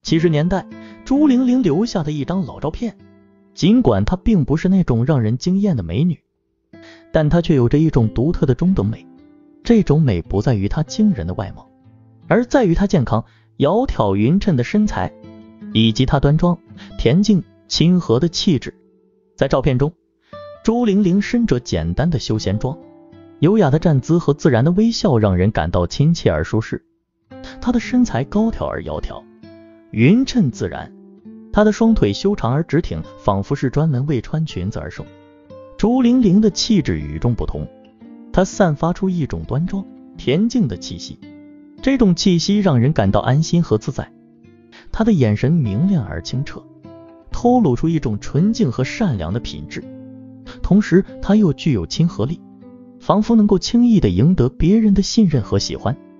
70年代朱玲玲留下的一张老照片，尽管她并不是那种让人惊艳的美女，但她却有着一种独特的中等美。这种美不在于她惊人的外貌，而在于她健康窈窕匀称的身材，以及她端庄恬静亲和的气质。在照片中，朱玲玲身着简单的休闲装，优雅的站姿和自然的微笑让人感到亲切而舒适。她的身材高挑而窈窕，匀称自然，她的双腿修长而直挺，仿佛是专门为穿裙子而生。朱玲玲的气质与众不同，她散发出一种端庄恬静的气息，这种气息让人感到安心和自在。她的眼神明亮而清澈，透露出一种纯净和善良的品质，同时她又具有亲和力，仿佛能够轻易地赢得别人的信任和喜欢。